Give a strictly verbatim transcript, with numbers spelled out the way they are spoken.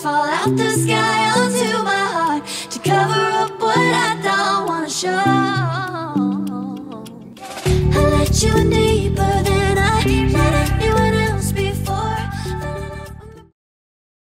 fall out the sky onto my heart to cover up what I don't wanna show. I let you into